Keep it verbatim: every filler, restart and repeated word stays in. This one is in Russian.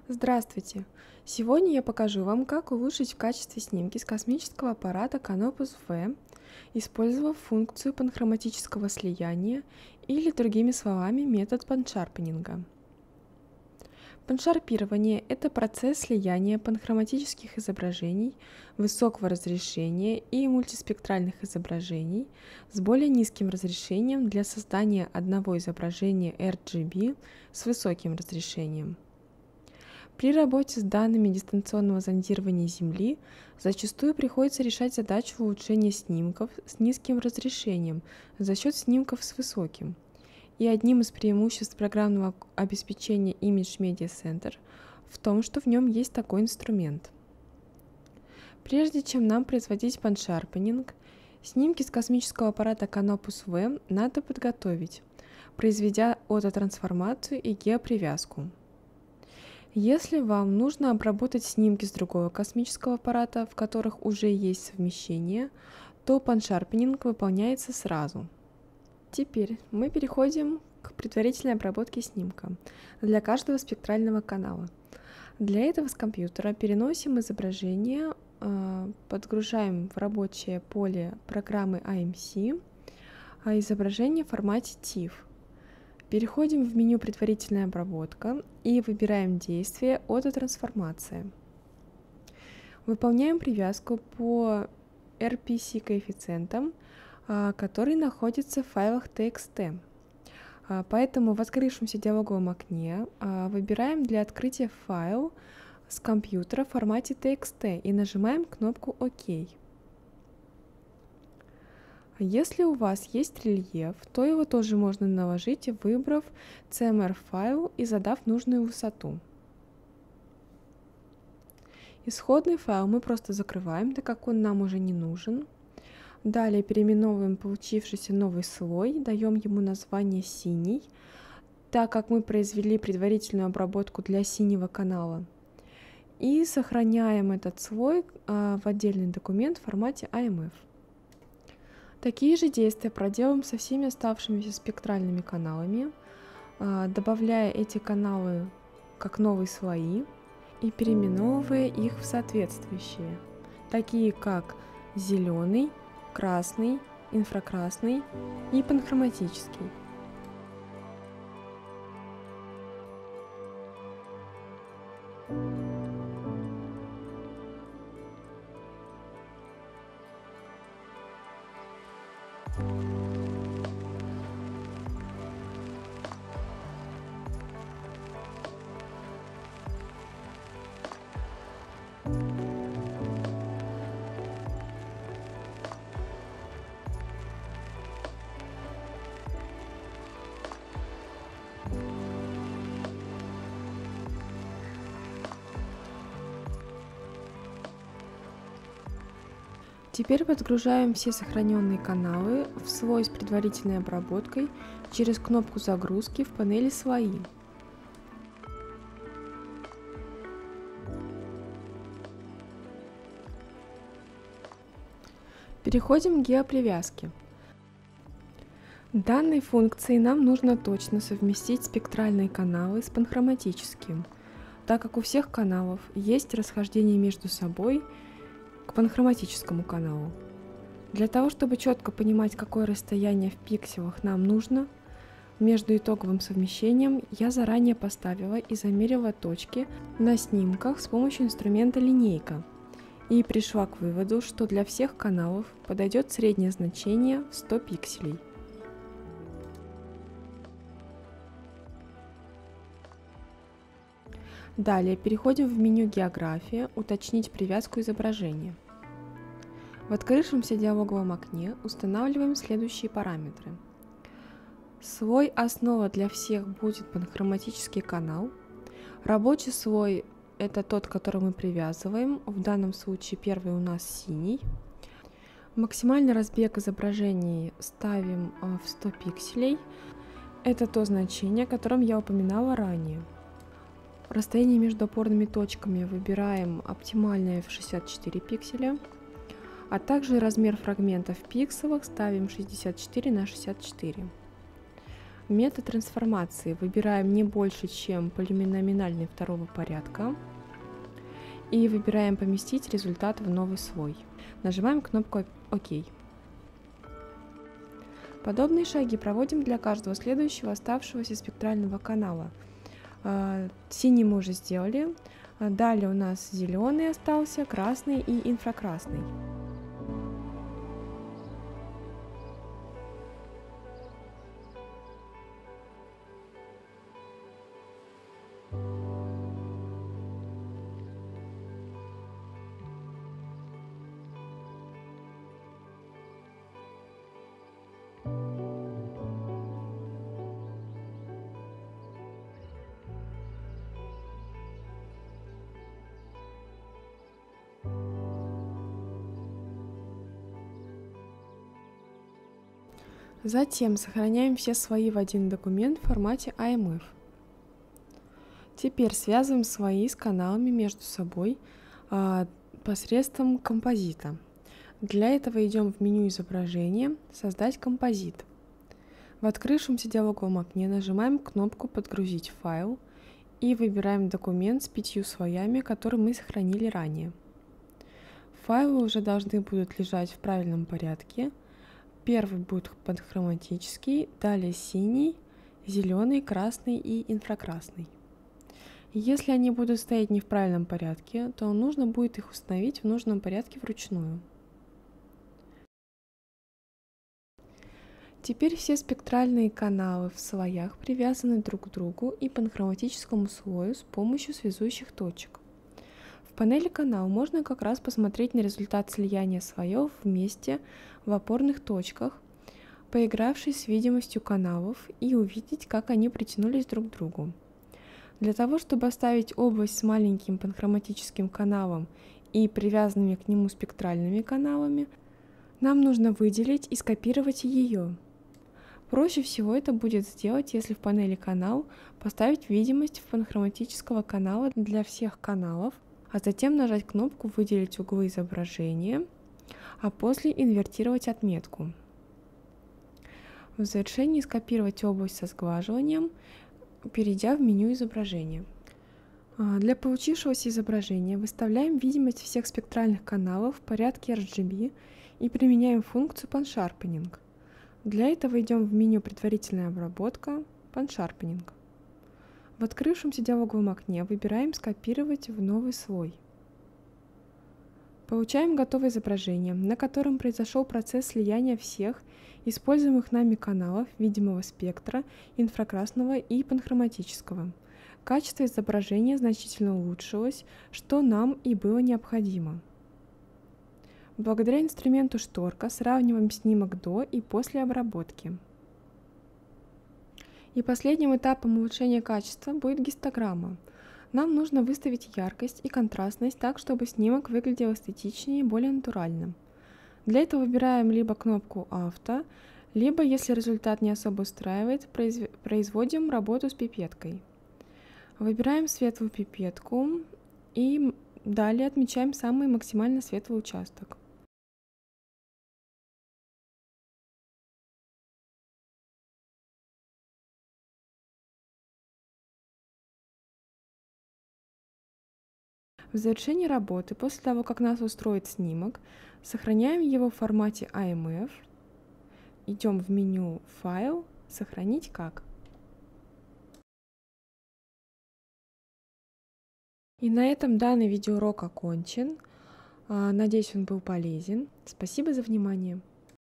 Здравствуйте! Сегодня я покажу вам, как улучшить в качестве снимки с космического аппарата Canopus вэ, использовав функцию панхроматического слияния или, другими словами, метод паншарпенинга. Паншарпирование – это процесс слияния панхроматических изображений высокого разрешения и мультиспектральных изображений с более низким разрешением для создания одного изображения эр джи би с высоким разрешением. При работе с данными дистанционного зондирования Земли зачастую приходится решать задачу улучшения снимков с низким разрешением за счет снимков с высоким. И одним из преимуществ программного обеспечения Image Media Center в том, что в нем есть такой инструмент. Прежде чем нам производить паншарпенинг, снимки с космического аппарата Canopus вэ надо подготовить, произведя аутотрансформацию и геопривязку. Если вам нужно обработать снимки с другого космического аппарата, в которых уже есть совмещение, то паншарпенинг выполняется сразу. Теперь мы переходим к предварительной обработке снимка для каждого спектрального канала. Для этого с компьютера переносим изображение, подгружаем в рабочее поле программы эй эм си изображение в формате тиф. Переходим в меню «Предварительная обработка» и выбираем действие «Аутотрансформация». Выполняем привязку по эр пи си коэффициентам, который находится в файлах ти экс ти. Поэтому в открывшемся диалоговом окне выбираем для открытия файл с компьютера в формате ти экс ти и нажимаем кнопку «Ок». Если у вас есть рельеф, то его тоже можно наложить, выбрав си эм ар файл и задав нужную высоту. Исходный файл мы просто закрываем, так как он нам уже не нужен. Далее переименовываем получившийся новый слой, даем ему название «Синий», так как мы произвели предварительную обработку для синего канала. И сохраняем этот слой в отдельный документ в формате эй эм эф. Такие же действия проделаем со всеми оставшимися спектральными каналами, добавляя эти каналы как новые слои и переименовывая их в соответствующие, такие как зеленый, красный, инфракрасный и панхроматический. Теперь подгружаем все сохраненные каналы в слой с предварительной обработкой через кнопку загрузки в панели «Слои». Переходим к геопривязке. Данной функцией нам нужно точно совместить спектральные каналы с панхроматическим, так как у всех каналов есть расхождение между собой к панхроматическому каналу. Для того, чтобы четко понимать, какое расстояние в пикселах нам нужно между итоговым совмещением, я заранее поставила и замерила точки на снимках с помощью инструмента линейка и пришла к выводу, что для всех каналов подойдет среднее значение в сто пикселей. Далее переходим в меню «География», «Уточнить привязку изображения». В открывшемся диалоговом окне устанавливаем следующие параметры. Слой «Основа» для всех будет панхроматический канал. Рабочий слой – это тот, который мы привязываем, в данном случае первый у нас синий. Максимальный разбег изображений ставим в сто пикселей. Это то значение, о котором я упоминала ранее. Расстояние между опорными точками выбираем оптимальное в шестьдесят четыре пикселя, а также размер фрагмента в пикселах ставим шестьдесят четыре на шестьдесят четыре. Метод трансформации. Выбираем не больше, чем полиноминальный второго порядка. И выбираем поместить результат в новый слой. Нажимаем кнопку ОК. Подобные шаги проводим для каждого следующего оставшегося спектрального канала. Синий мы уже сделали. Далее у нас зеленый остался, красный и инфракрасный. Затем сохраняем все слои в один документ в формате эй эм эф. Теперь связываем слои с каналами между собой а, посредством композита. Для этого идем в меню изображения «Создать композит». В открывшемся диалоговом окне нажимаем кнопку «Подгрузить файл» и выбираем документ с пятью слоями, который мы сохранили ранее. Файлы уже должны будут лежать в правильном порядке. Первый будет панхроматический, далее синий, зеленый, красный и инфракрасный. Если они будут стоять не в правильном порядке, то нужно будет их установить в нужном порядке вручную. Теперь все спектральные каналы в слоях привязаны друг к другу и панхроматическому слою с помощью связующих точек. В панели канал можно как раз посмотреть на результат слияния слоев вместе в опорных точках, поигравшись с видимостью каналов и увидеть, как они притянулись друг к другу. Для того, чтобы оставить область с маленьким панхроматическим каналом и привязанными к нему спектральными каналами, нам нужно выделить и скопировать ее. Проще всего это будет сделать, если в панели канал поставить видимость панхроматического канала для всех каналов, а затем нажать кнопку «Выделить углы изображения», а после инвертировать отметку. В завершении скопировать область со сглаживанием, перейдя в меню изображения. Для получившегося изображения выставляем видимость всех спектральных каналов в порядке эр джи би и применяем функцию Pan-Sharpening. Для этого идем в меню «Предварительная обработка», Pan-Sharpening. В открывшемся диалоговом окне выбираем «Скопировать в новый слой». Получаем готовое изображение, на котором произошел процесс слияния всех используемых нами каналов видимого спектра, инфракрасного и панхроматического. Качество изображения значительно улучшилось, что нам и было необходимо. Благодаря инструменту «Шторка» сравниваем снимок до и после обработки. И последним этапом улучшения качества будет гистограмма. Нам нужно выставить яркость и контрастность так, чтобы снимок выглядел эстетичнее и более натуральным. Для этого выбираем либо кнопку «Авто», либо, если результат не особо устраивает, производим работу с пипеткой. Выбираем светлую пипетку и далее отмечаем самый максимально светлый участок. В завершении работы, после того, как нас устроит снимок, сохраняем его в формате эй эм эф, идем в меню «Файл», «Сохранить как». И на этом данный видеоурок окончен. Надеюсь, он был полезен. Спасибо за внимание.